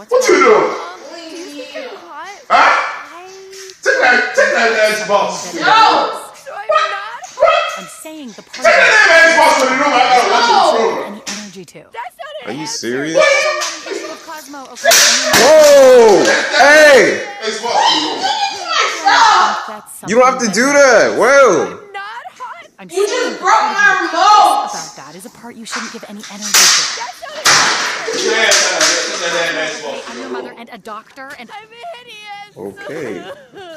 What's What you doing? Do you think I'm hot? Huh? Take that Xbox. No! So I'm not hot? What? I'm saying the part Take that Xbox from the room. I gotta watch this program. any energy to. That's not an Are you answer. serious? Because I'm not an issue with Cosmo, okay? Whoa! Hey! Xbox from the room. That's You don't have to do that. Whoa! I'm not hot. I'm You saying just broke my remote! about that is a part you shouldn't give any energy to. That's not an answer. Yeah, take that damn Xbox. I'm your mother and a doctor and I'm hideous. Okay.